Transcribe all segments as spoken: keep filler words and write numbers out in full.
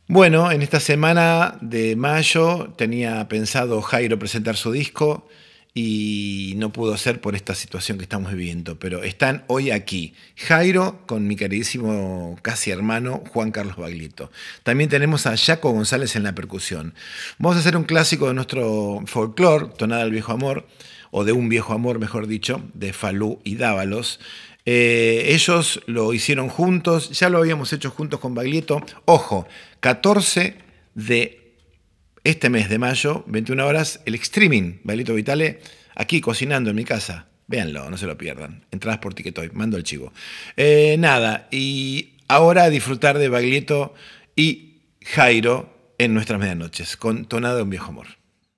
Bueno, en esta semana de mayo tenía pensado Jairo presentar su disco y no pudo ser por esta situación que estamos viviendo, pero están hoy aquí. Jairo con mi queridísimo casi hermano Juan Carlos Baglietto. También tenemos a Jaco González en la percusión. Vamos a hacer un clásico de nuestro folclore, Tonada del Viejo Amor, o de un viejo amor, mejor dicho, de Falú y Dávalos. Eh, ellos lo hicieron juntos, ya lo habíamos hecho juntos con Baglietto. Ojo, catorce de este mes de mayo, veintiuna horas, el streaming, Baglietto Vitale, aquí cocinando en mi casa. Véanlo, no se lo pierdan. Entradas por Ticketoy, mando el chivo. Eh, nada, y ahora a disfrutar de Baglietto y Jairo en nuestras medianoches, con Tonada de un Viejo Amor.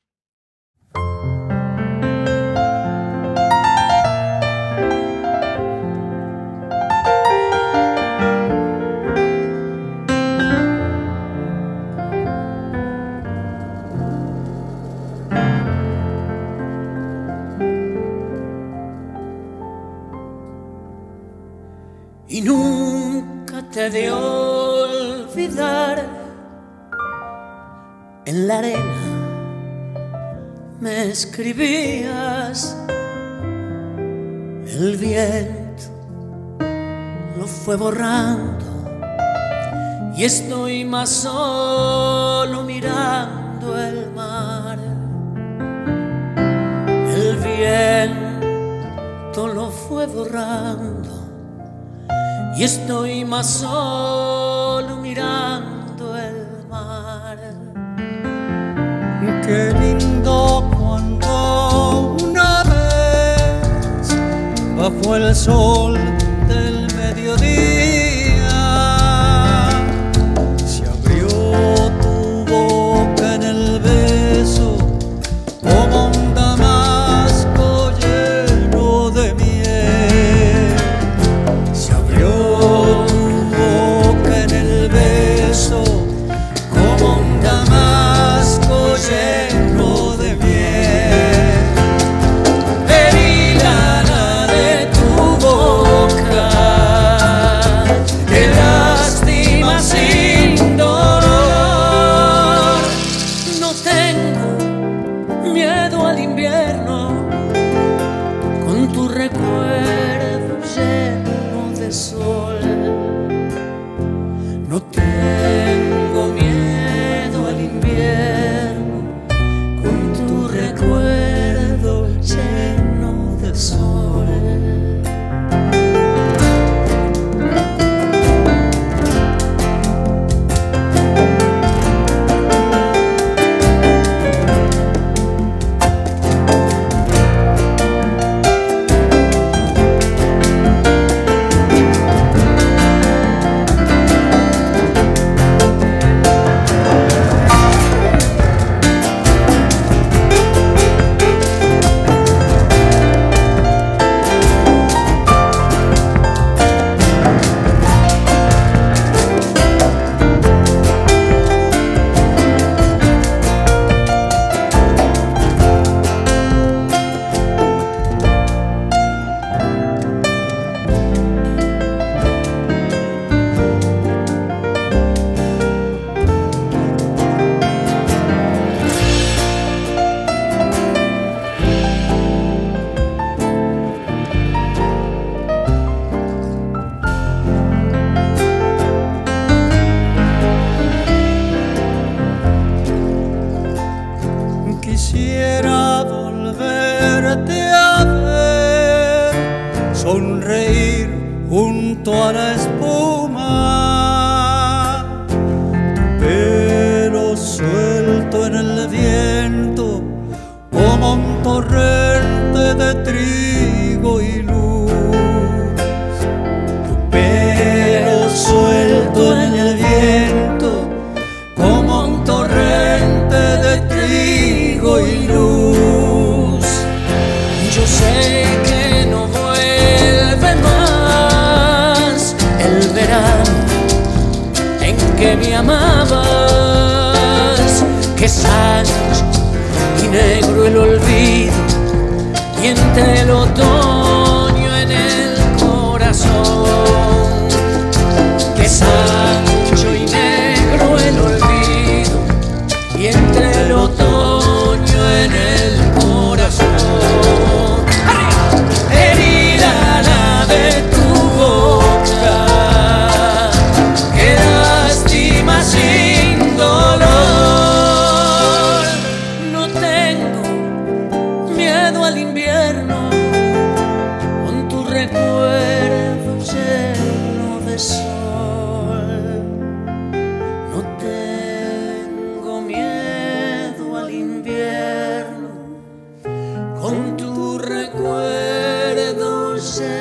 Y nunca te de olvidar, en la arena me escribías, el viento lo fue borrando y estoy más solo mirando el mar. El viento lo fue borrando y estoy más solo mirando el mar. Qué lindo cuando una vez bajo el sol del mediodía se abrió tu boca en el beso como un damasco lleno de miel. Se abrió tu boca en el beso como un damasco lleno de miel. Pedí la la de tu boca, qué lástima sin dolor. No tengo miedo al invierno, con tu recuerdo lleno de sol. No tengo miedo al invierno, con tu recuerdo lleno de sol. Quisiera volverte a ver, sonreír junto a la espuma, tu pelo suelto en el viento como un torrente de trigo y luz. Tu pelo suelto en el viento como un torrente de trigo y luz. Yo sé que no vuelve más el verano en que me amabas, que es ancho y negro el olvido y entre el otoño en el corazón, que es ancho y negro el olvido ser.